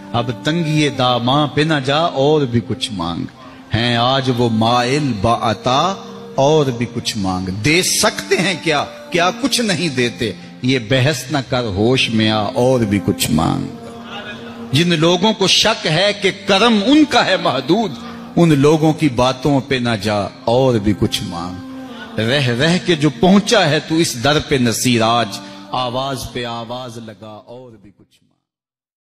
अब तंगिए दामा पे न जा और भी कुछ मांग। हैं आज वो माइल बाअता और भी कुछ मांग। दे सकते हैं क्या, क्या कुछ नहीं देते, ये बहस न कर होश में आ और भी कुछ मांग। जिन लोगों को शक है कि करम उनका है महदूद, उन लोगों की बातों पे न जा और भी कुछ मांग। रह रह के जो पहुंचा है तू इस दर पे नसीराज, आवाज पे आवाज लगा और भी कुछ